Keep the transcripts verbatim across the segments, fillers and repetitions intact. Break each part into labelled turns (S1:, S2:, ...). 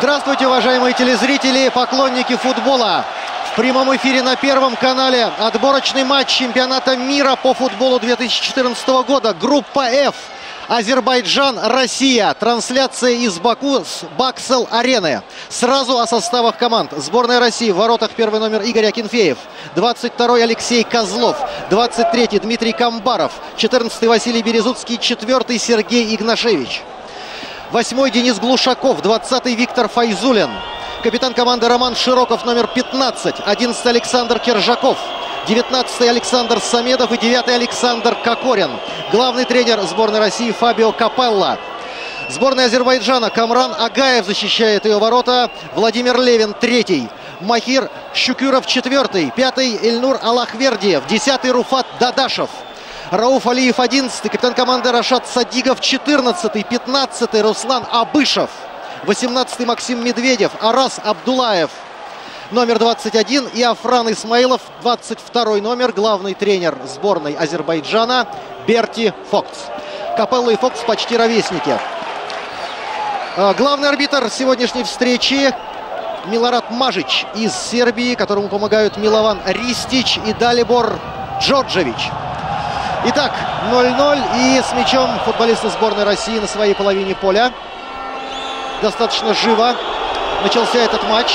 S1: Здравствуйте, уважаемые телезрители, поклонники футбола. В прямом эфире на Первом канале отборочный матч чемпионата мира по футболу две тысячи четырнадцатого года. Группа F. Азербайджан, Россия. Трансляция из Баку с Баксел-арены. Сразу о составах команд. Сборная России. В воротах первый номер Игорь Акинфеев. двадцать второй Алексей Козлов. двадцать третий Дмитрий Камбаров. четырнадцатый Василий Березуцкий. четвёртый Сергей Игнашевич. восьмой Денис Глушаков. двадцатый Виктор Файзулин. Капитан команды Роман Широков, номер пятнадцать. одиннадцатый Александр Кержаков. девятнадцатый Александр Самедов и девятый Александр Кокорин. Главный тренер сборной России Фабио Капелло. Сборная Азербайджана. Камран Агаев защищает ее ворота. Владимир Левин третий. Махир Щукюров четвертый. пятый Эльнур Аллахвердиев. десятый Руфат Дадашев. Рауф Алиев одиннадцатый. Капитан команды Рашат Садигов четырнадцатый. пятнадцатый Руслан Абышев. восемнадцатый Максим Медведев. Арас Абдулаев. Номер двадцать один. И Афран Исмаилов. двадцать второй номер. Главный тренер сборной Азербайджана Берти Фокс. Капелло и Фокс почти ровесники. Главный арбитр сегодняшней встречи Милорад Мажич из Сербии, которому помогают Милован Ристич и Далибор Джорджевич. Итак, ноль-ноль, и с мячом футболисты сборной России на своей половине поля. Достаточно живо начался этот матч.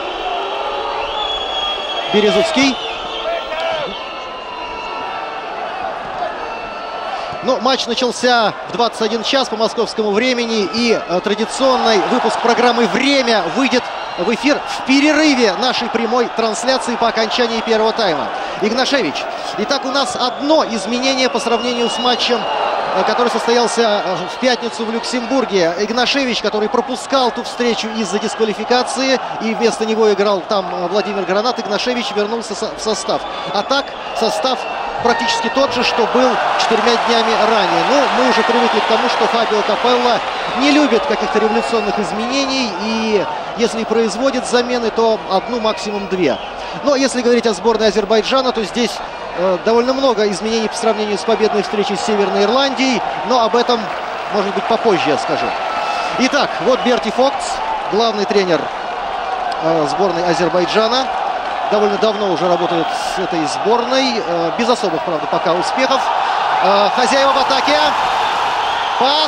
S1: Березуцкий. Ну, матч начался в двадцать один час по московскому времени, и э, традиционный выпуск программы «Время» выйдет в эфир в перерыве нашей прямой трансляции по окончании первого тайма. Игнашевич. Итак, у нас одно изменение по сравнению с матчем, который состоялся в пятницу в Люксембурге. Игнашевич, который пропускал ту встречу из-за дисквалификации, и вместо него играл там Владимир Гранат, Игнашевич вернулся в состав. А так, состав практически тот же, что был четырьмя днями ранее. Но мы уже привыкли к тому, что Фабио Капелло не любит каких-то революционных изменений, и если и производит замены, то одну, максимум две. Но если говорить о сборной Азербайджана, то здесь э, довольно много изменений по сравнению с победной встречей с Северной Ирландией, но об этом, может быть, попозже я скажу. Итак, вот Берти Фокс, главный тренер э, сборной Азербайджана. Довольно давно уже работает с этой сборной, э, без особых, правда, пока успехов. Э, хозяева в атаке. Пас.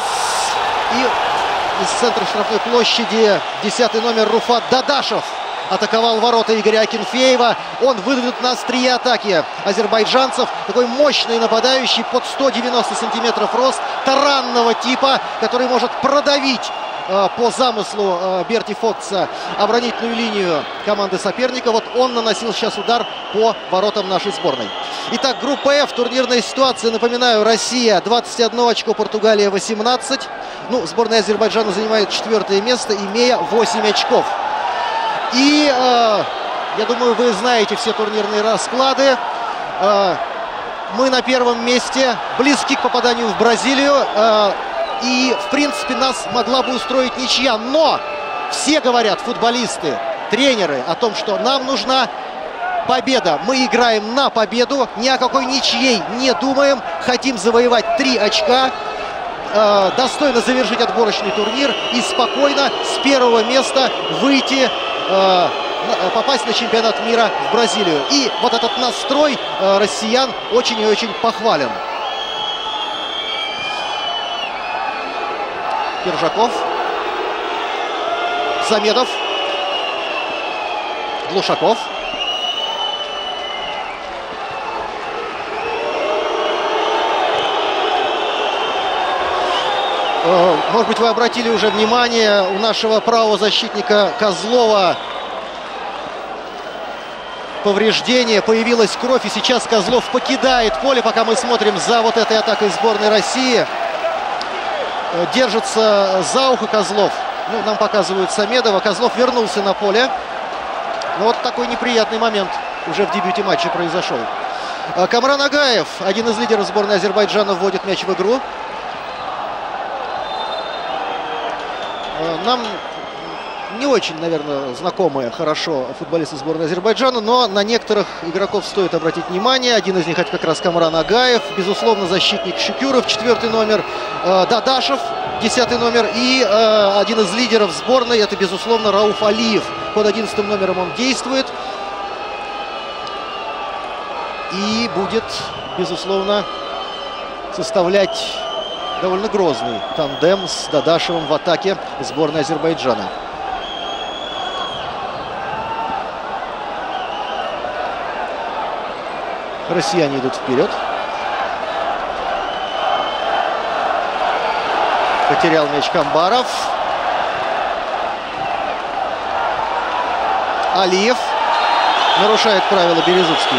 S1: И из центра штрафной площади десятый номер Руфат Дадашев атаковал ворота Игоря Акинфеева. Он выдвинут на острие атаки азербайджанцев. Такой мощный нападающий, под сто девяносто сантиметров рост, таранного типа, который может продавить э, по замыслу э, Берти Фокса оборонительную линию команды соперника. Вот он наносил сейчас удар по воротам нашей сборной. Итак, группа F, турнирная ситуация. Напоминаю, Россия двадцать одно очко, Португалия восемнадцать. Ну, сборная Азербайджана занимает четвертое место, имея восемь очков. И, э, я думаю, вы знаете все турнирные расклады. Э, мы на первом месте, близки к попаданию в Бразилию. Э, и, в принципе, нас могла бы устроить ничья. Но все говорят, футболисты, тренеры, о том, что нам нужна победа. Мы играем на победу, ни о какой ничьей не думаем. Хотим завоевать три очка. Э, достойно завершить отборочный турнир и спокойно с первого места выйти, попасть на чемпионат мира в Бразилию. И вот этот настрой э, россиян очень и очень похвален. Кержаков. Самедов. Глушаков. Может быть, вы обратили уже внимание, у нашего правого защитника Козлова повреждение, появилась кровь, и сейчас Козлов покидает поле, пока мы смотрим за вот этой атакой сборной России. Держится за ухо Козлов. Ну, нам показывают Самедова. Козлов вернулся на поле. Но вот такой неприятный момент уже в дебюте матча произошел. Камран Агаев, один из лидеров сборной Азербайджана, вводит мяч в игру. Нам не очень, наверное, знакомые хорошо футболисты сборной Азербайджана, но на некоторых игроков стоит обратить внимание. Один из них это как раз Камран Агаев, безусловно, защитник Шукюров, четвертый номер, э, Дадашев, десятый номер, и э, один из лидеров сборной это, безусловно, Рауф Алиев. Под одиннадцатым номером он действует и будет, безусловно, составлять довольно грозный тандем с Дадашевым в атаке сборной Азербайджана. Россияне идут вперед. Потерял мяч Камбаров. Алиев. Нарушает правила Березуцкий.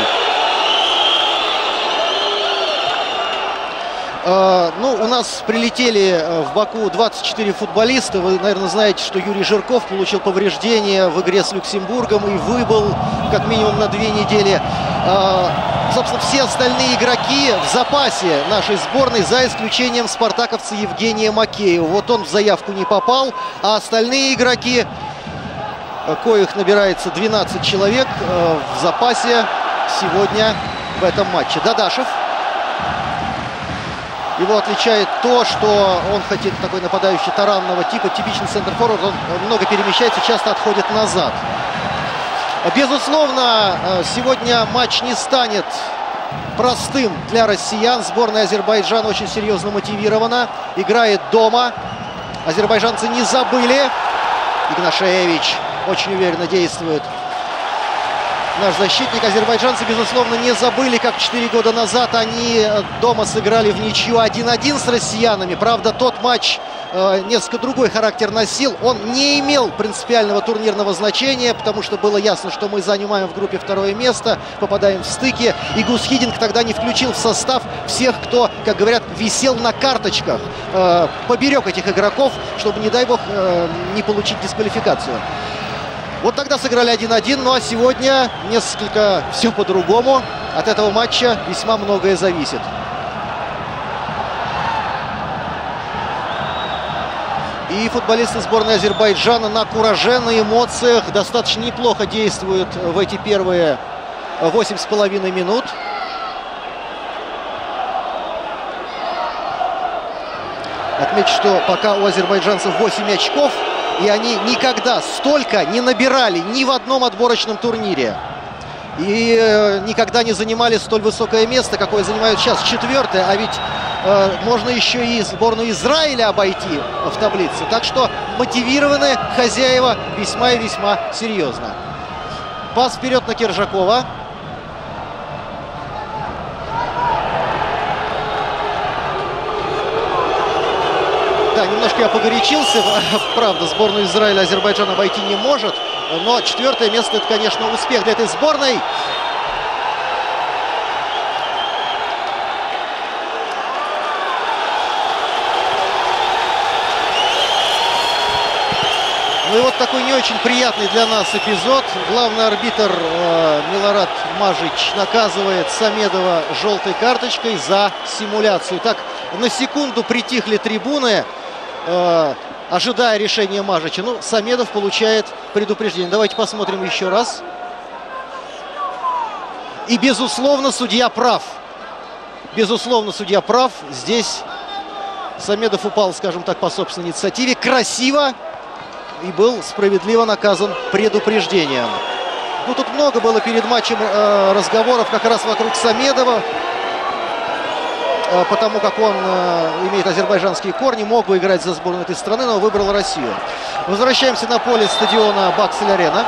S1: Uh, ну, у нас прилетели в Баку двадцать четыре футболиста. Вы, наверное, знаете, что Юрий Жирков получил повреждение в игре с Люксембургом и выбыл как минимум на две недели. Uh, собственно, все остальные игроки в запасе нашей сборной, за исключением спартаковца Евгения Макеева. Вот он в заявку не попал, а остальные игроки, коих набирается двенадцать человек, uh, в запасе сегодня в этом матче. Дадашев. Его отличает то, что он хоть такой нападающий таранного типа, типичный центр-форвард, он много перемещается, часто отходит назад. Безусловно, сегодня матч не станет простым для россиян. Сборная Азербайджана очень серьезно мотивирована, играет дома. Азербайджанцы не забыли. Игнашевич очень уверенно действует. Наш защитник. Азербайджанцы, безусловно, не забыли, как четыре года назад они дома сыграли в ничью один-один с россиянами. Правда, тот матч э, несколько другой характер носил. Он не имел принципиального турнирного значения, потому что было ясно, что мы занимаем в группе второе место, попадаем в стыки. И Гус Хидинг тогда не включил в состав всех, кто, как говорят, висел на карточках. Э, поберег этих игроков, чтобы, не дай бог, э, не получить дисквалификацию. Вот тогда сыграли один-один, ну а сегодня несколько все по-другому. От этого матча весьма многое зависит. И футболисты сборной Азербайджана на кураже, на эмоциях достаточно неплохо действуют в эти первые восемь с половиной минут. Отмечу, что пока у азербайджанцев восемь очков, и они никогда столько не набирали ни в одном отборочном турнире. И э, никогда не занимали столь высокое место, какое занимают сейчас, четвертое. А ведь э, можно еще и сборную Израиля обойти в таблице. Так что мотивированы хозяева весьма и весьма серьезно. Пас вперед на Кержакова. Да, немножко я погорячился. Правда, сборную Израиля Азербайджан обойти не может. Но четвертое место — это, конечно, успех для этой сборной. Ну и вот такой не очень приятный для нас эпизод. Главный арбитр э, Милорад Мажич наказывает Самедова желтой карточкой за симуляцию. Так, на секунду притихли трибуны, э, ожидая решения Мажича. Ну, Самедов получает предупреждение. Давайте посмотрим еще раз. И, безусловно, судья прав. Безусловно, судья прав. Здесь Самедов упал, скажем так, по собственной инициативе. Красиво. И был справедливо наказан предупреждением. Ну, тут много было перед матчем э, разговоров как раз вокруг Самедова. Э, потому как он э, имеет азербайджанские корни, мог бы играть за сборную этой страны, но выбрал Россию. Возвращаемся на поле стадиона Баксель-Арена.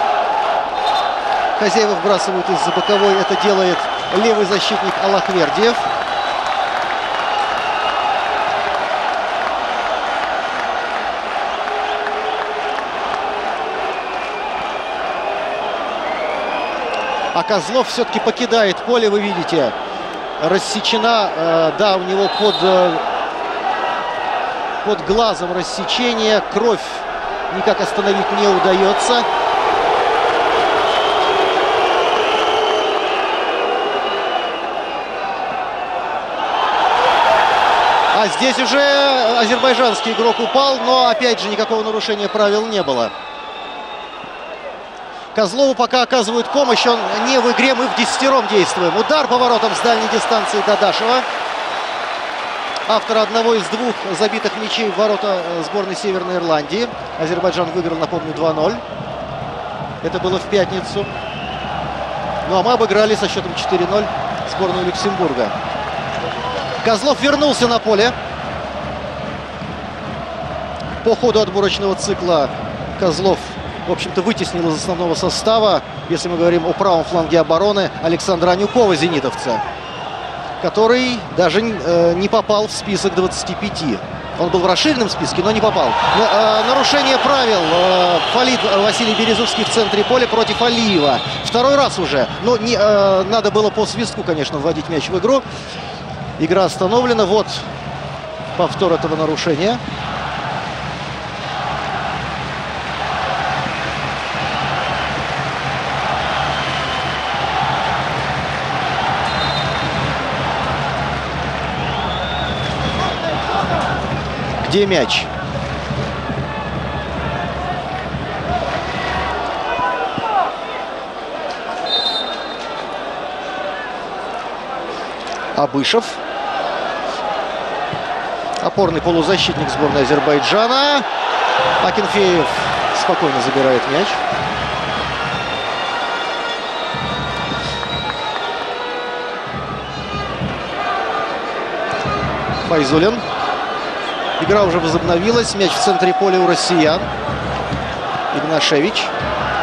S1: Хозяева вбрасывают из-за боковой. Это делает левый защитник Аллахвердиев. А Козлов все-таки покидает поле, вы видите, рассечена, э, да, у него под, э, под глазом рассечение, кровь никак остановить не удается. А здесь уже азербайджанский игрок упал, но опять же никакого нарушения правил не было. Козлову пока оказывают помощь, он не в игре, мы в десятером действуем. Удар по воротам с дальней дистанции Дадашева. Автор одного из двух забитых мячей в ворота сборной Северной Ирландии. Азербайджан выиграл, напомню, два ноль. Это было в пятницу. Ну а мы обыграли со счетом четыре ноль сборную Люксембурга. Козлов вернулся на поле. По ходу отборочного цикла Козлов, в общем-то, вытеснил из основного состава, если мы говорим о правом фланге обороны, Александра Анюкова, зенитовца, который даже э, не попал в список двадцати пяти. Он был в расширенном списке, но не попал. Но, э, нарушение правил. Э, фалит Василий Березовский в центре поля против Алиева. Второй раз уже. Но не, э, надо было по свистку, конечно, вводить мяч в игру. Игра остановлена. Вот повтор этого нарушения. Где мяч? Абышев. Опорный полузащитник сборной Азербайджана. Акинфеев спокойно забирает мяч. Файзулин. Игра уже возобновилась. Мяч в центре поля у россиян. Игнашевич.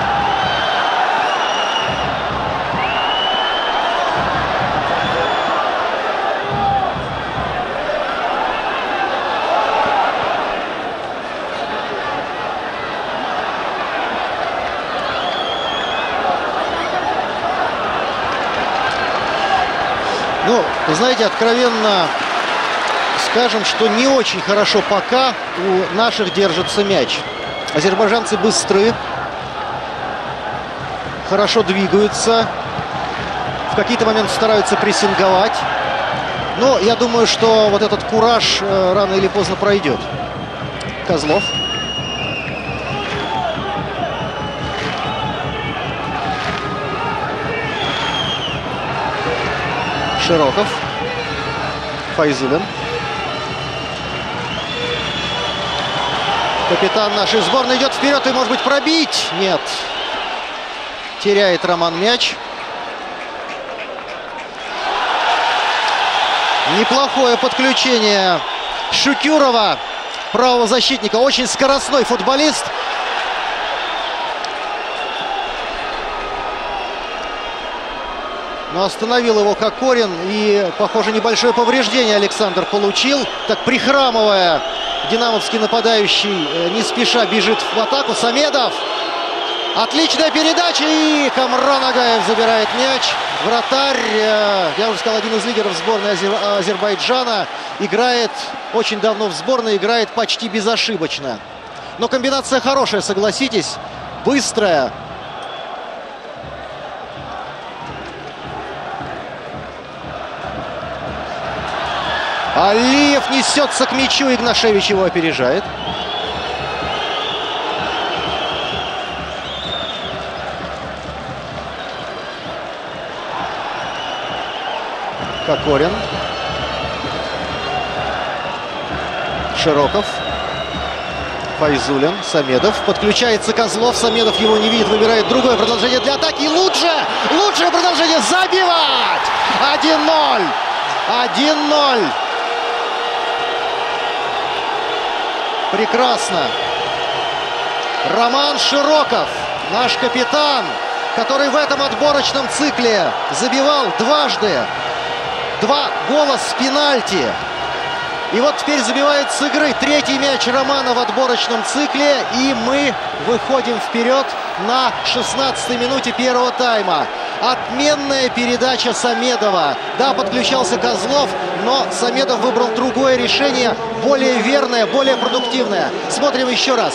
S1: Ну, вы знаете, откровенно скажем, что не очень хорошо пока у наших держится мяч. Азербайджанцы быстры, хорошо двигаются, в какие-то моменты стараются прессинговать. Но я думаю, что вот этот кураж э, рано или поздно пройдет. Козлов. Широков. Файзулин. Капитан нашей сборной идет вперед и, может быть, пробить. Нет. Теряет Роман мяч. Неплохое подключение Шукюрова, правого защитника. Очень скоростной футболист. Но остановил его Кокорин. И, похоже, небольшое повреждение Александр получил. Так, прихрамывая, динамовский нападающий не спеша бежит в атаку. Самедов. Отличная передача. И Камран Агаев забирает мяч. Вратарь, я уже сказал, один из лидеров сборной Азер... Азербайджана. Играет очень давно в сборной. Играет почти безошибочно. Но комбинация хорошая, согласитесь. Быстрая. Алиев несется к мячу. Игнашевич его опережает. Кокорин. Широков. Файзулин. Самедов. Подключается Козлов. Самедов его не видит. Выбирает другое продолжение для атаки. И лучше! Лучшее продолжение. Забивать! один ноль. один ноль. Прекрасно. Роман Широков, наш капитан, который в этом отборочном цикле забивал дважды. Два гола с пенальти. И вот теперь забивает с игры третий мяч Романа в отборочном цикле. И мы выходим вперед на шестнадцатой минуте первого тайма. Отменная передача Самедова. Да, подключался Козлов, но Самедов выбрал другое решение, более верное, более продуктивное. Смотрим еще раз.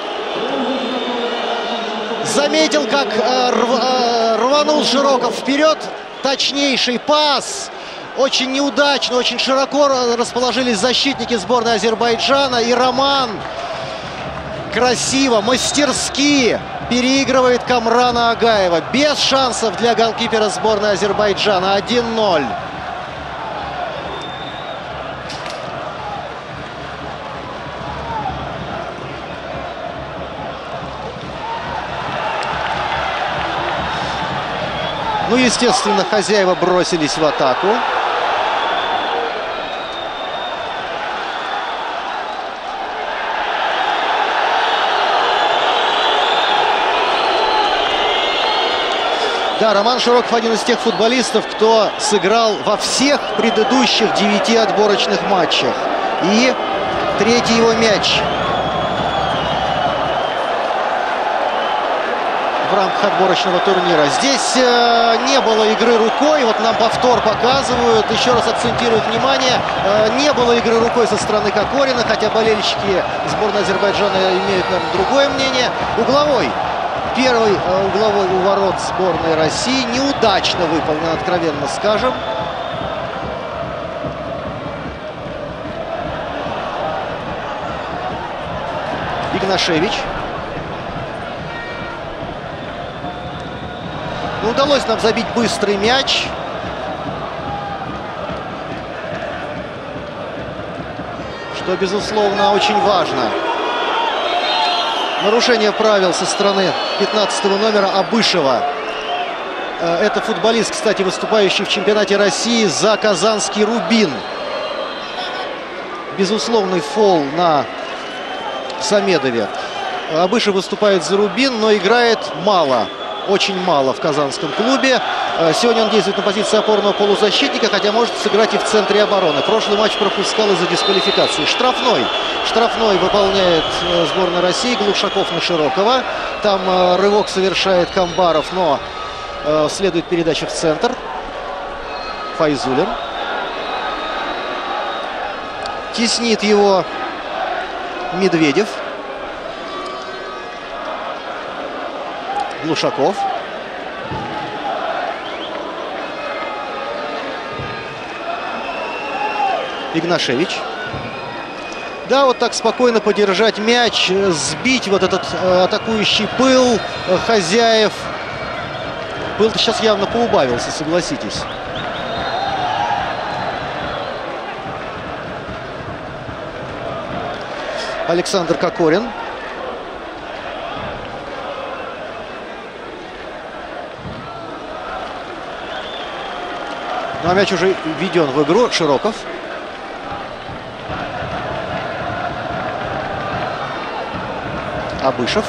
S1: Заметил, как э, рв, э, рванул Широков вперед. Точнейший пас. Очень неудачно, очень широко расположились защитники сборной Азербайджана. И Роман красиво, мастерски переигрывает Камрана Агаева. Без шансов для голкипера сборной Азербайджана. один ноль. Ну, естественно, хозяева бросились в атаку. Да, Роман Широков один из тех футболистов, кто сыграл во всех предыдущих девяти отборочных матчах. И третий его мяч в рамках отборочного турнира. Здесь э, не было игры рукой. Вот нам повтор показывают. Еще раз акцентируют внимание. Э, не было игры рукой со стороны Кокорина. Хотя болельщики сборной Азербайджана имеют, наверное, другое мнение. Угловой. Первый э, угловой у ворот сборной России. Неудачно выполнен, откровенно скажем. Игнашевич. Ну, удалось нам забить быстрый мяч. Что, безусловно, очень важно. Нарушение правил со стороны пятнадцатого номера Абышева. Это футболист, кстати, выступающий в чемпионате России за казанский «Рубин». Безусловный фол на Самедове. Абышев выступает за «Рубин», но играет мало. Очень мало в казанском клубе. Сегодня он действует на позиции опорного полузащитника, хотя может сыграть и в центре обороны. Прошлый матч пропускал из-за дисквалификации. Штрафной. Штрафной выполняет сборная России. Глушаков на Широкова. Там рывок совершает Камбаров, но следует передача в центр. Файзулин. Теснит его Медведев. Глушаков. Игнашевич. Да, вот так спокойно подержать мяч, сбить вот этот э, атакующий пыл э, хозяев. Пыл-то сейчас явно поубавился, согласитесь. Александр Кокорин. Ну, а мяч уже введен в игру. Широков. Абышев.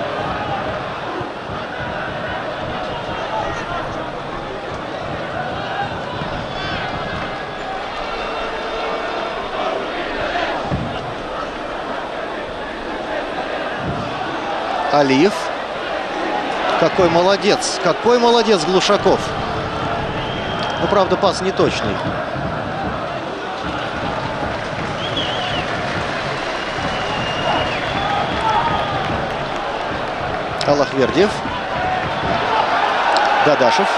S1: Алиев. Какой молодец. Какой молодец Глушаков. Ну, правда, пас неточный. Аллахвердиев. Дадашев.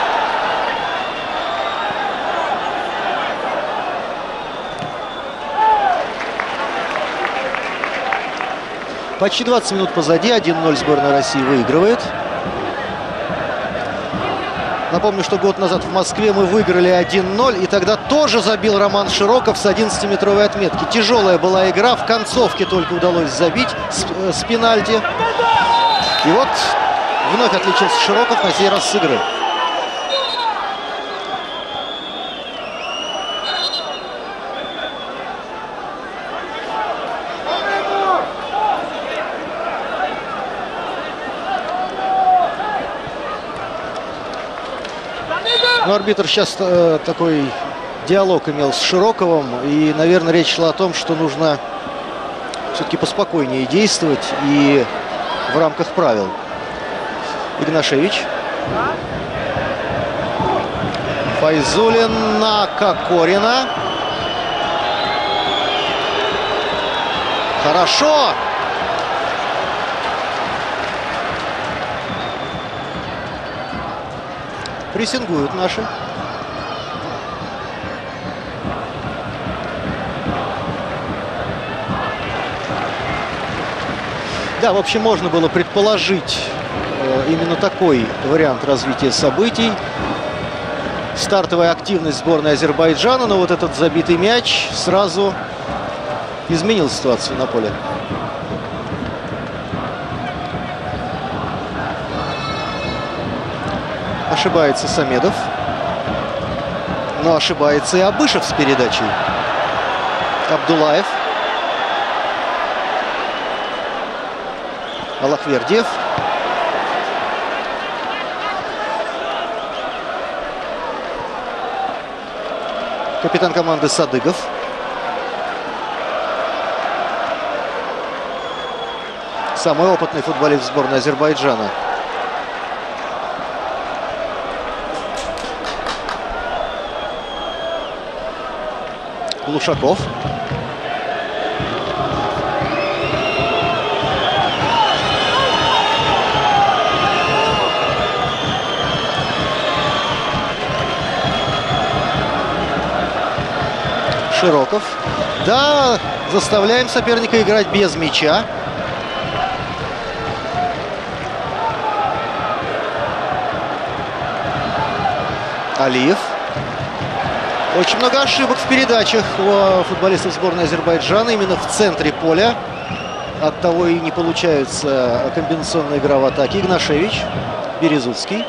S1: Почти двадцать минут позади. один ноль сборная России выигрывает. Напомню, что год назад в Москве мы выиграли один ноль. И тогда тоже забил Роман Широков с одиннадцатиметровой отметки. Тяжелая была игра. В концовке только удалось забить с, с пенальти. И вот вновь отличился Широков, на сей раз с игры. Но арбитр сейчас э, такой диалог имел с Широковым. И, наверное, речь шла о том, что нужно все-таки поспокойнее действовать и в рамках правил. Игнашевич. Файзулин на Кокорина. Хорошо. Прессингуют наши. Да, Да, в общем, можно было предположить э, именно такой вариант развития событий. Стартовая активность сборной Азербайджана, но вот этот забитый мяч сразу изменил ситуацию на поле. Ошибается Самедов. Но ошибается и Абышев с передачей. Абдулаев. Аллахвердиев. Капитан команды Садыгов. Самый опытный футболист сборной Азербайджана. Глушаков. Широков. Да, заставляем соперника играть без мяча. Алиев. Очень много ошибок в передачах у футболистов сборной Азербайджана именно в центре поля. Оттого и не получается комбинационная игра в атаке. Игнашевич, Березутский.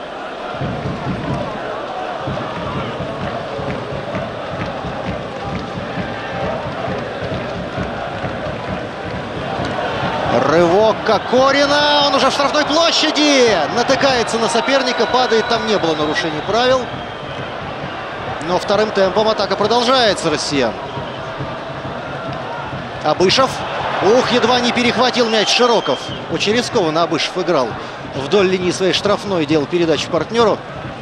S1: Рывок Кокорина. Он уже в штрафной площади. Натыкается на соперника, падает. Там не было нарушений правил. Но вторым темпом атака продолжается россиян. Абышев. Ух, едва не перехватил мяч Широков. Очень рискованно Абышев играл. Вдоль линии своей штрафной делал передачу партнеру.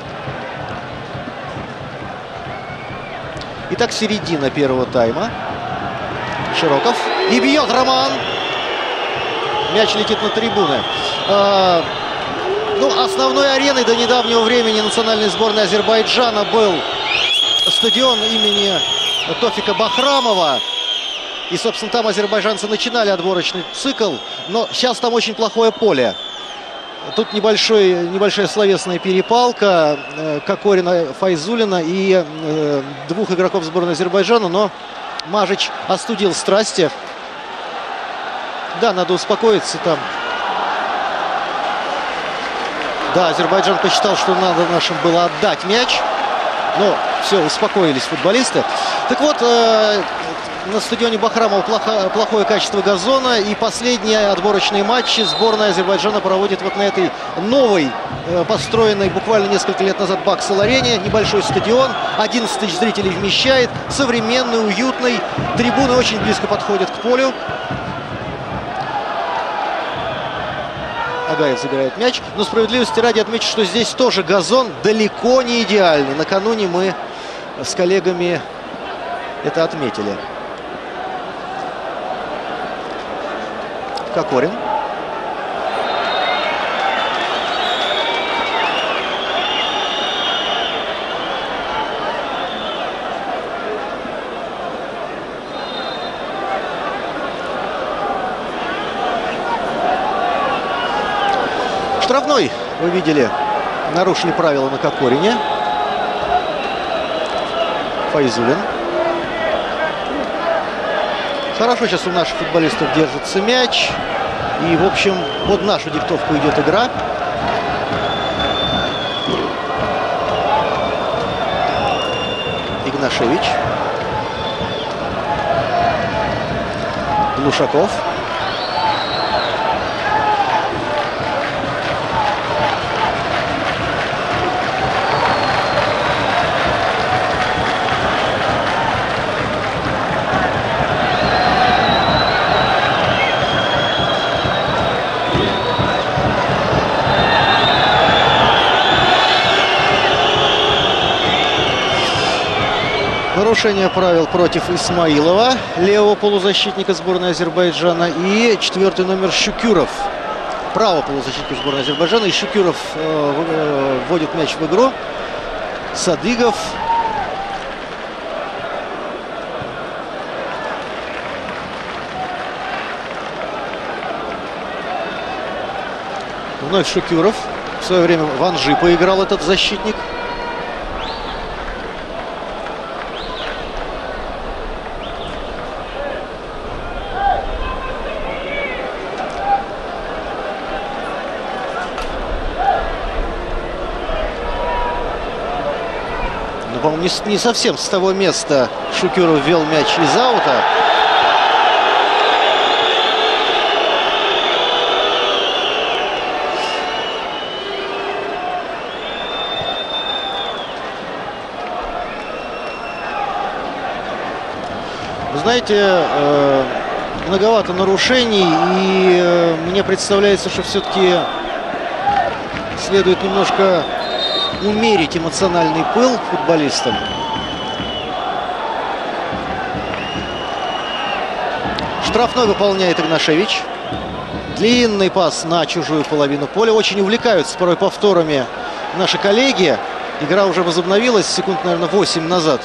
S1: Итак, середина первого тайма. Широков. И бьет Роман. Мяч летит на трибуны. А, ну, основной ареной до недавнего времени национальной сборной Азербайджана был стадион имени Тофика Бахрамова. И, собственно, там азербайджанцы начинали отборочный цикл. Но сейчас там очень плохое поле. Тут небольшой, небольшая словесная перепалка э, Кокорина, Файзулина и э, двух игроков сборной Азербайджана. Но Мажич остудил страсти. Да, надо успокоиться там. Да, Азербайджан посчитал, что надо нашим было отдать мяч. Но все, успокоились футболисты. Так вот, э, на стадионе Бахрамова плохо, плохое качество газона. И последние отборочные матчи сборная Азербайджана проводит вот на этой новой, э, построенной буквально несколько лет назад Баксал-арене. Небольшой стадион, одиннадцать тысяч зрителей вмещает. Современный, уютный. Трибуны очень близко подходят к полю. Агаев забирает мяч. Но справедливости ради отмечу, что здесь тоже газон далеко не идеальный. Накануне мы с коллегами это отметили. Кокорин. Штрафной, вы видели, нарушили правила на Кокорине. Файзулин. Хорошо сейчас у наших футболистов держится мяч. И, в общем, под нашу диктовку идет игра. Игнашевич. Глушаков. Нарушение правил против Исмаилова, левого полузащитника сборной Азербайджана, и четвертый номер Шукюров, правого полузащитника сборной Азербайджана. И Шукюров э, вводит мяч в игру. Садыгов. Вновь Шукюров. В свое время в Анжи поиграл этот защитник. Но, по-моему, не, не совсем с того места Шукюров ввел мяч из аута. Знаете, э, многовато нарушений, и э, мне представляется, что все-таки следует немножко умерить эмоциональный пыл футболистам. Штрафной выполняет Игнашевич. Длинный пас на чужую половину поля. Очень увлекаются порой повторами наши коллеги. Игра уже возобновилась секунд, наверное, восемь назад.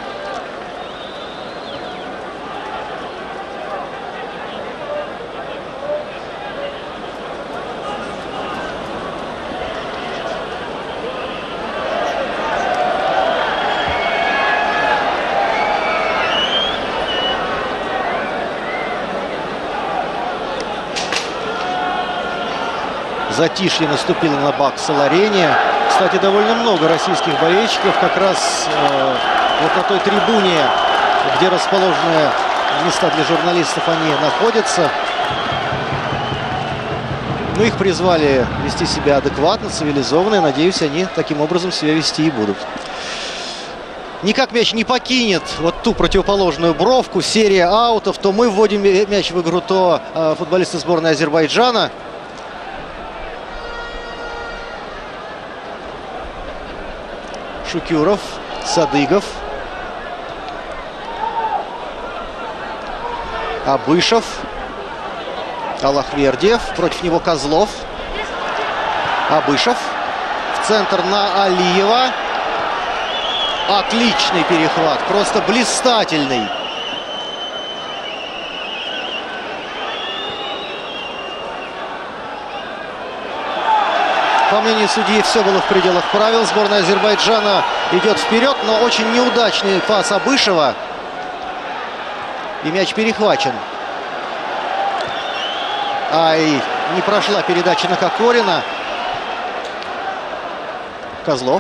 S1: Затишье наступило на Бакс-арене. Кстати, довольно много российских болельщиков как раз э, вот на той трибуне, где расположены места для журналистов, они находятся. Ну, их призвали вести себя адекватно, цивилизованно. И, надеюсь, они таким образом себя вести и будут. Никак мяч не покинет вот ту противоположную бровку. Серия аутов. То мы вводим мяч в игру, то э, футболисты сборной Азербайджана. Шукюров, Садыгов, Абышев, Аллахвердиев, против него Козлов, Абышев, в центр на Алиева. Отличный перехват, просто блистательный. По мнению судьи, все было в пределах правил. Сборная Азербайджана идет вперед, но очень неудачный пас Абышева. И мяч перехвачен. Ай, не прошла передача на Кокорина. Козлов.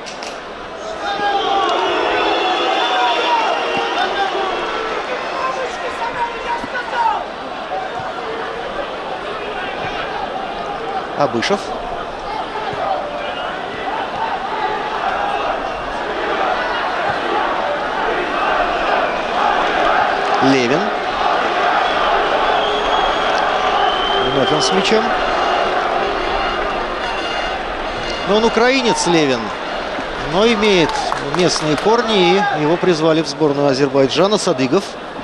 S1: Абышев. Левин. Вновь он с мячом. Но он украинец, Левин, но имеет местные корни, и его призвали в сборную Азербайджана. Садыгов.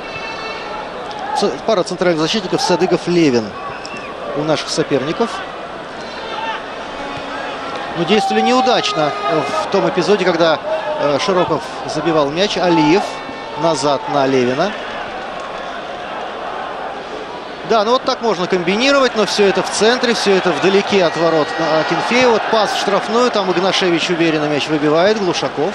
S1: Пара центральных защитников Садыгов-Левин у наших соперников. Но действовали неудачно в том эпизоде, когда Широков забивал мяч. Алиев назад на Левина. Да, ну вот так можно комбинировать, но все это в центре, все это вдалеке от ворот Акинфеева. Вот пас в штрафную, там Игнашевич уверенно мяч выбивает, Глушаков.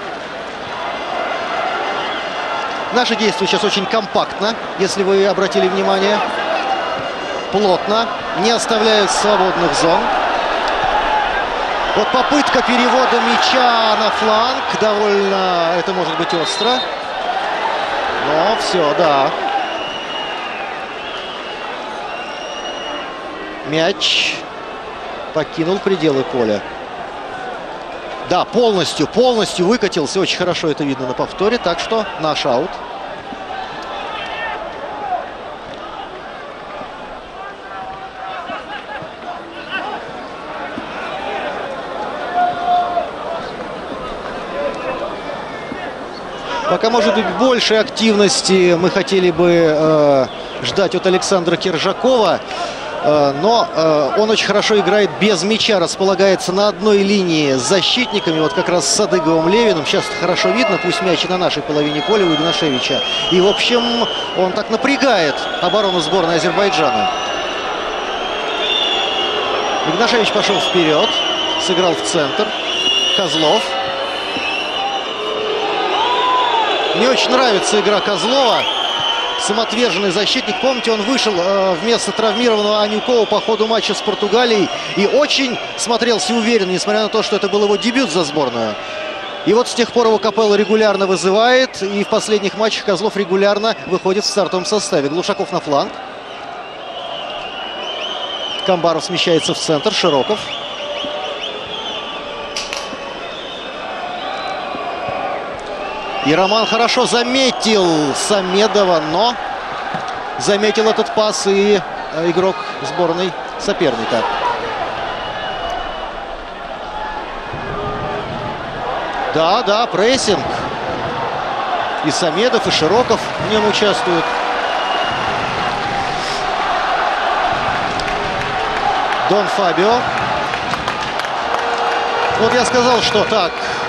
S1: Наши действия сейчас очень компактно, если вы обратили внимание. Плотно, не оставляют свободных зон. Вот попытка перевода мяча на фланг, довольно, это может быть остро. Но все, да. Мяч покинул пределы поля. Да, полностью, полностью выкатился. Очень хорошо это видно на повторе. Так что наш аут. Пока, может быть, большей активности мы хотели бы э, ждать от Александра Киржакова. Но э, он очень хорошо играет без мяча, располагается на одной линии с защитниками, вот как раз с Садыговым, Левиным. Сейчас хорошо видно, пусть мяч и на нашей половине поля у Игнашевича. И, в общем, он так напрягает оборону сборной Азербайджана. Игнашевич пошел вперед, сыграл в центр. Козлов. Мне очень нравится игра Козлова. Самоотверженный защитник. Помните, он вышел э, вместо травмированного Анюкова по ходу матча с Португалией. И очень смотрелся уверенно, несмотря на то, что это был его дебют за сборную. И вот с тех пор его Капелло регулярно вызывает. И в последних матчах Козлов регулярно выходит в стартовом составе. Глушаков на фланг. Камбаров смещается в центр. Широков. И Роман хорошо заметил Самедова, но заметил этот пас и игрок сборной соперника. Да, да, прессинг. И Самедов, и Широков в нем участвуют. Дон Фабио. Вот я сказал, что так.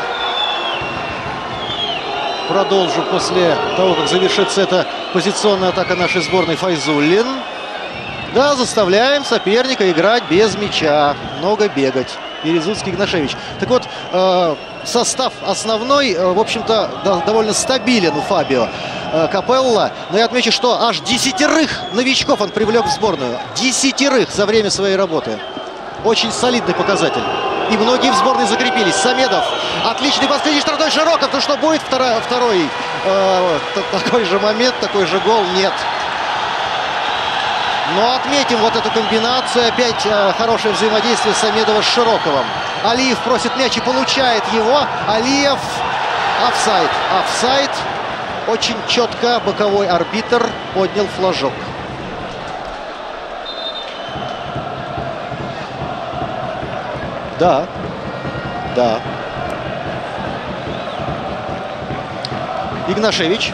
S1: Продолжу после того, как завершится эта позиционная атака нашей сборной. Файзуллин. Да, заставляем соперника играть без мяча. Много бегать. Березутский, Игнашевич. Так вот, э, состав основной, э, в общем-то, да, довольно стабилен у Фабио э, Капелло. Но я отмечу, что аж десятерых новичков он привлек в сборную. Десятерых за время своей работы. Очень солидный показатель. И многие в сборной закрепились. Самедов. Отличный последний штрафной. Широков. Ну что, будет второй, второй э, такой же момент, такой же гол? Нет. Но отметим вот эту комбинацию. Опять э, хорошее взаимодействие Самедова с Широковым. Алиев просит мяч и получает его. Алиев. Офсайд. Офсайд. Очень четко боковой арбитр поднял флажок. Да, да. Игнашевич.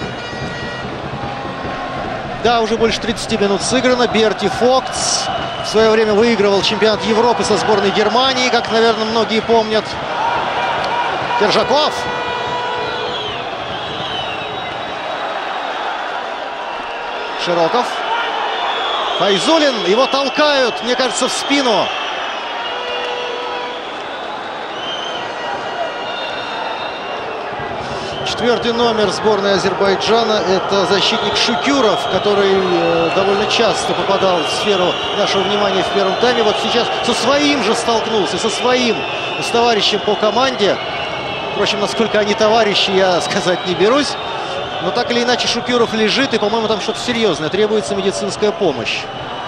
S1: Да, уже больше тридцати минут сыграно. Берти Фокс в свое время выигрывал чемпионат Европы со сборной Германии, как, наверное, многие помнят. Держаков. Широков. Файзуллин. Его толкают, мне кажется, в спину. Четвертый номер сборной Азербайджана – это защитник Шукюров, который э, довольно часто попадал в сферу нашего внимания в первом тайме. Вот сейчас со своим же столкнулся, со своим, с товарищем по команде. Впрочем, насколько они товарищи, я сказать не берусь. Но так или иначе Шукюров лежит, и, по-моему, там что-то серьезное. Требуется медицинская помощь.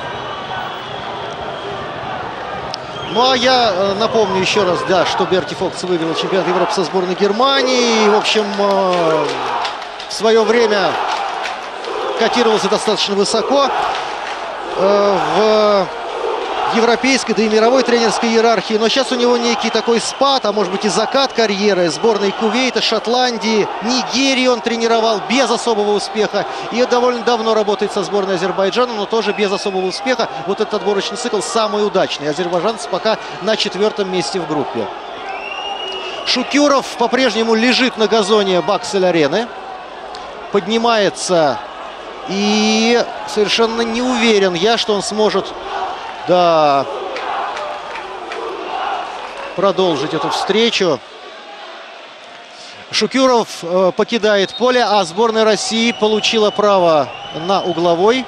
S1: Ну, а я э, напомню еще раз, да, что Берти Фокс выиграл чемпионат Европы со сборной Германии. И, в общем, э, в свое время котировался достаточно высоко э, в европейской, да и мировой тренерской иерархии. Но сейчас у него некий такой спад, а может быть и закат карьеры. Сборной Кувейта, Шотландии, Нигерии он тренировал без особого успеха. И довольно давно работает со сборной Азербайджана, но тоже без особого успеха. Вот этот отборочный цикл самый удачный. Азербайджанцы пока на четвертом месте в группе. Шукюров по-прежнему лежит на газоне Баксель-арены. Поднимается. И совершенно не уверен я, что он сможет... Да, продолжить эту встречу. Шукюров э, покидает поле, а сборная России получила право на угловой.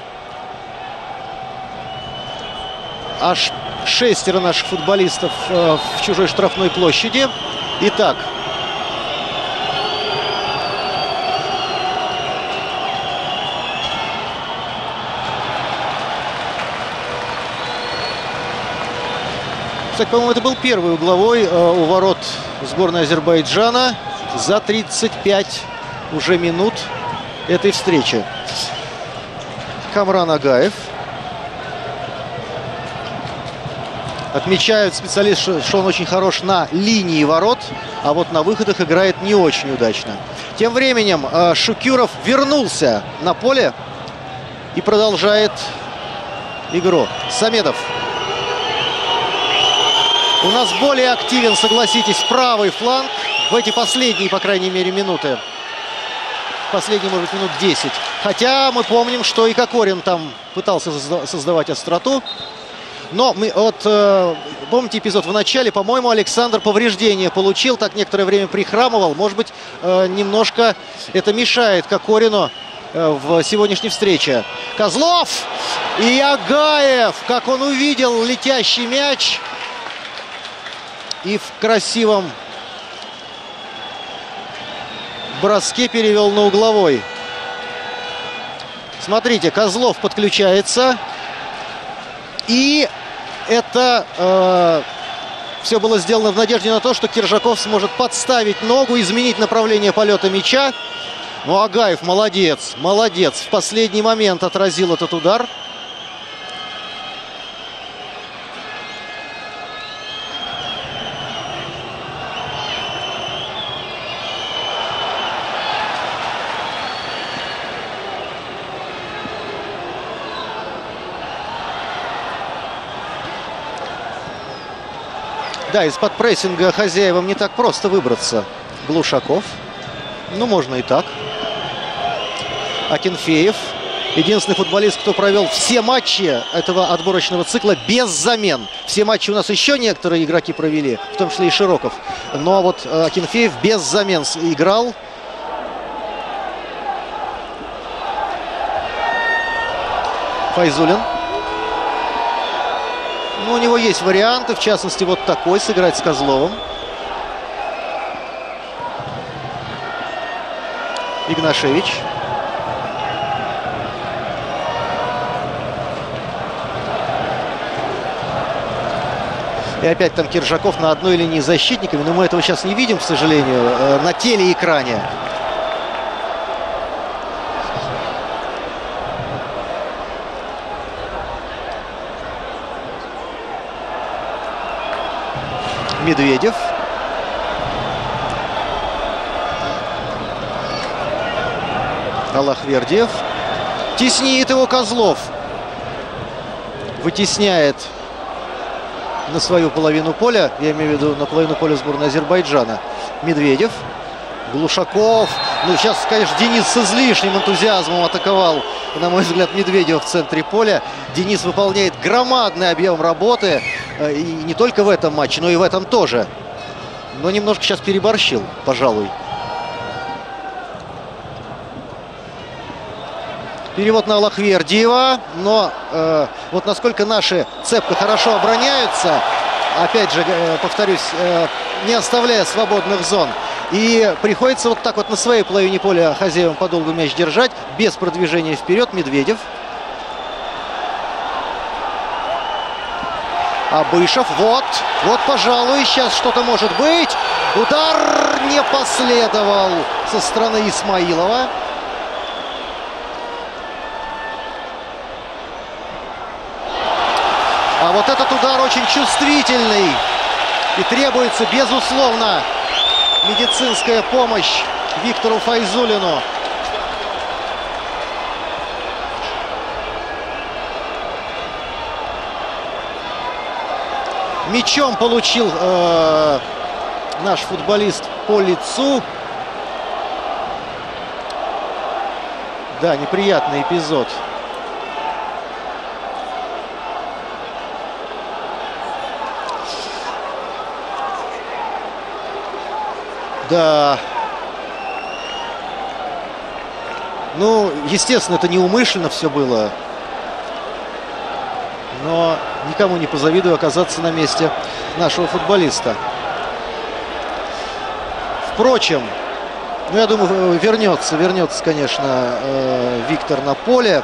S1: Аж шестеро наших футболистов э, в чужой штрафной площади. Итак. Кстати, по-моему, это был первый угловой э, у ворот сборной Азербайджана за тридцать пять уже минут этой встречи. Камран Агаев. Отмечают специалисты, что он очень хорош на линии ворот, а вот на выходах играет не очень удачно. Тем временем э, Шукюров вернулся на поле и продолжает игру. Самедов. У нас более активен, согласитесь, правый фланг в эти последние, по крайней мере, минуты. Последние, может быть, минут десять. Хотя мы помним, что и Кокорин там пытался создавать остроту. Но мы, вот, э, помните эпизод в начале, по-моему, Александр повреждение получил, так некоторое время прихрамывал. Может быть, э, немножко это мешает Кокорину э, в сегодняшней встрече. Козлов и Агаев, как он увидел летящий мяч. И в красивом броске перевел на угловой. Смотрите, Козлов подключается. И это э, все было сделано в надежде на то, что Киржаков сможет подставить ногу, изменить направление полета мяча. Ну, Агаев молодец, молодец. В последний момент отразил этот удар. Да, из-под прессинга хозяевам не так просто выбраться. Глушаков. Ну, можно и так. Акинфеев. Единственный футболист, кто провел все матчи этого отборочного цикла без замен. Все матчи у нас еще некоторые игроки провели, в том числе и Широков. Но вот Акинфеев без замен играл. Файзулин. Ну, у него есть варианты, в частности, вот такой, сыграть с Козловым. Игнашевич. И опять там Киржаков на одной линии с защитниками, но мы этого сейчас не видим, к сожалению, на телеэкране. Медведев. Аллахвердиев. Теснит его Козлов. Вытесняет на свою половину поля. Я имею в виду на половину поля сборной Азербайджана. Медведев. Глушаков. Ну, сейчас, конечно, Денис с излишним энтузиазмом атаковал, на мой взгляд, Медведева в центре поля. Денис выполняет громадный объем работы. И не только в этом матче, но и в этом тоже. Но немножко сейчас переборщил, пожалуй. Перевод на Аллахвердиева. Но э, вот насколько наши цепко хорошо обороняются. Опять же, э, повторюсь, э, не оставляя свободных зон. И приходится вот так вот на своей половине поля хозяевам подолгу мяч держать. Без продвижения вперед. Медведев. Абышев. Вот. Вот, пожалуй, сейчас что-то может быть. Удар не последовал со стороны Исмаилова. А вот этот удар очень чувствительный. И требуется, безусловно, медицинская помощь Виктору Файзулину. Мячом получил э, наш футболист по лицу. Да, неприятный эпизод. Да. Ну, естественно, это неумышленно все было. Но никому не позавидую оказаться на месте нашего футболиста. Впрочем, ну, я думаю, вернется, вернется, конечно, э, Виктор на поле.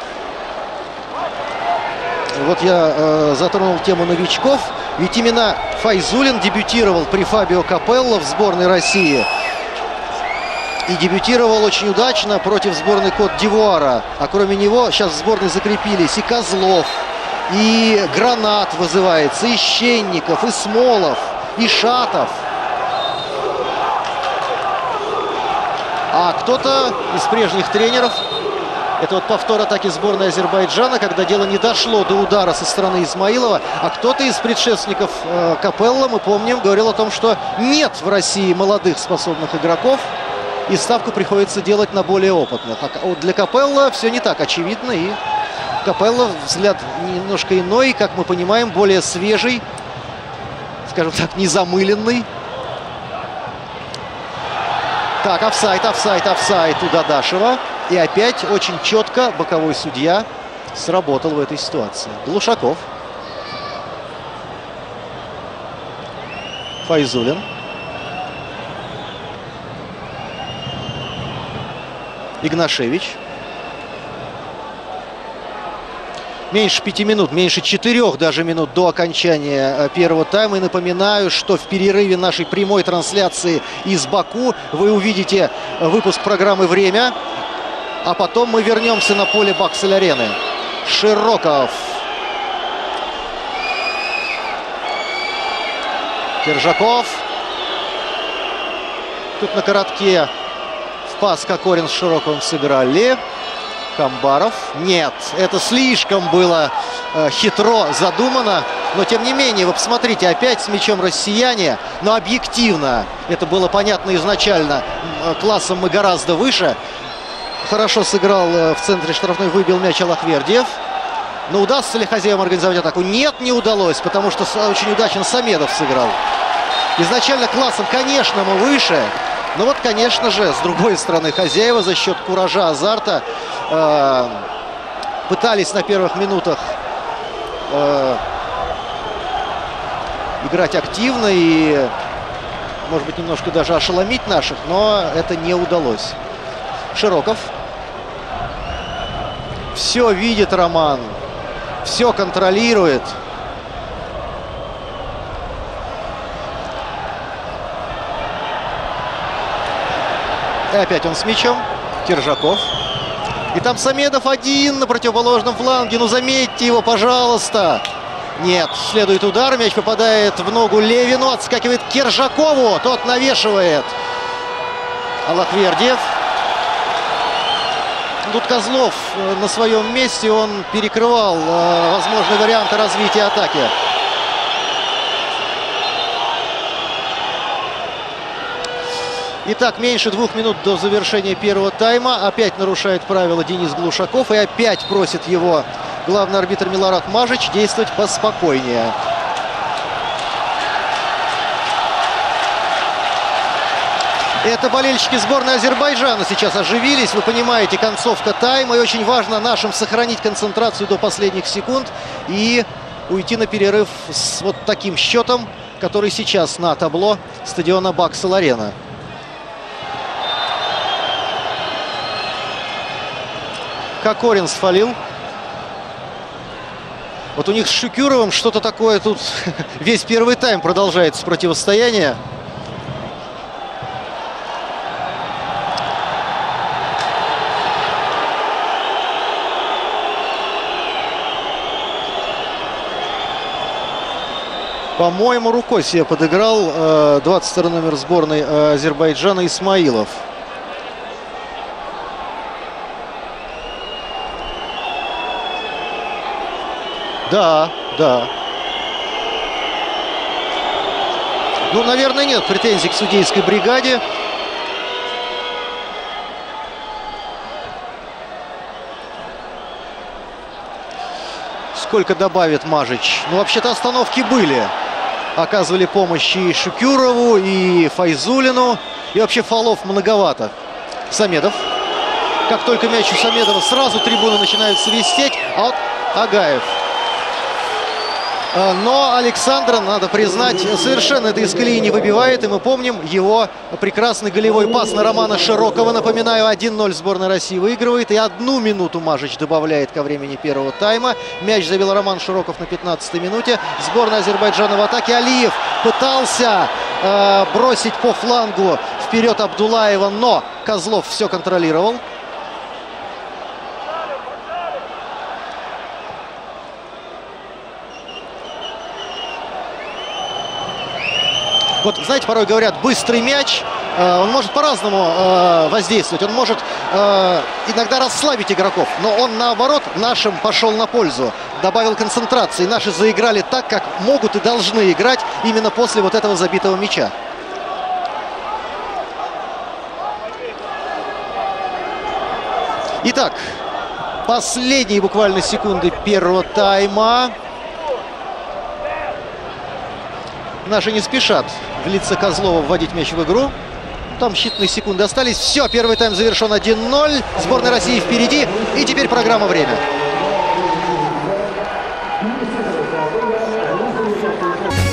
S1: Вот я э, затронул тему новичков. Ведь именно Файзулин дебютировал при Фабио Капелло в сборной России. И дебютировал очень удачно против сборной Кот-д'Ивуара. А кроме него сейчас в сборной закрепились и Козлов, и Гранат вызывается, и Щенников, и Смолов, и Шатов. А кто-то из прежних тренеров, это вот повтор атаки сборной Азербайджана, когда дело не дошло до удара со стороны Исмаилова. А кто-то из предшественников э, Капелло, мы помним, говорил о том, что нет в России молодых способных игроков. И ставку приходится делать на более опытных. А вот для Капелло все не так очевидно. И Капелло взгляд немножко иной, как мы понимаем, более свежий, скажем так, незамыленный. Так, офсайд, офсайд, офсайд у Дадашева. И опять очень четко боковой судья сработал в этой ситуации. Глушаков. Файзулин. Игнашевич. Меньше пяти минут, меньше четырех даже минут до окончания первого тайма. И напоминаю, что в перерыве нашей прямой трансляции из Баку вы увидите выпуск программы «Время». А потом мы вернемся на поле Баксель-арены. Широков. Кержаков. Тут на коротке в пас Кокорин с Широковым сыграли. Камбаров. Нет, это слишком было э, хитро задумано. Но, тем не менее, вы посмотрите, опять с мячом россияне. Но объективно, это было понятно изначально, классом мы гораздо выше. Хорошо сыграл э, в центре штрафной, выбил мяч Аллахвердиев. Но удастся ли хозяевам организовать атаку? Нет, не удалось, потому что очень удачно Самедов сыграл. Изначально классом, конечно, мы выше. Но вот, конечно же, с другой стороны, хозяева за счет куража, азарта э, пытались на первых минутах э, играть активно и, может быть, немножко даже ошеломить наших, но это не удалось. Широков. Все видит Роман, все контролирует. И опять он с мячом. Кержаков. И там Самедов один на противоположном фланге. Ну, заметьте его, пожалуйста. Нет, следует удар. Мяч попадает в ногу Левину. Отскакивает Кержакову. Тот навешивает. Аллахвердиев. Тут Козлов на своем месте. Он перекрывал э, возможные варианты развития атаки. Итак, меньше двух минут до завершения первого тайма. Опять нарушает правила Денис Глушаков. И опять просит его главный арбитр Милорад Мажич действовать поспокойнее. Это болельщики сборной Азербайджана сейчас оживились. Вы понимаете, концовка тайма. И очень важно нашим сохранить концентрацию до последних секунд. И уйти на перерыв с вот таким счетом, который сейчас на табло стадиона Баксель-арена. Кокорин сфалил. Вот у них с Шукюровым что-то такое тут весь первый тайм продолжается противостояние. По-моему, рукой себе подыграл двадцать второй номер сборной Азербайджана Исмаилов. Да, да. Ну, наверное, нет претензий к судейской бригаде. Сколько добавит Мажич? Ну, вообще-то остановки были. Оказывали помощь и Шукюрову, и Файзулину. И вообще фолов многовато. Самедов. Как только мяч у Самедова, сразу трибуны начинают свистеть. А вот Агаев. Но Александра, надо признать, совершенно это из колеи не выбивает. И мы помним его прекрасный голевой пас на Романа Широкова. Напоминаю, один ноль сборная России выигрывает. И одну минуту Мажич добавляет ко времени первого тайма. Мяч забил Роман Широков на пятнадцатой минуте. Сборная Азербайджана в атаке. Алиев пытался э, бросить по флангу вперед Абдулаева, но Козлов все контролировал. Вот, знаете, порой говорят, быстрый мяч, э, он может по-разному э, воздействовать. Он может э, иногда расслабить игроков, но он, наоборот, нашим пошел на пользу. Добавил концентрации. Наши заиграли так, как могут и должны играть именно после вот этого забитого мяча. Итак, Последние буквально секунды первого тайма. Наши не спешат в лица Козлова вводить мяч в игру. Там считанные секунды остались. Все, первый тайм завершен один ноль. Сборная России впереди. И теперь программа «Время».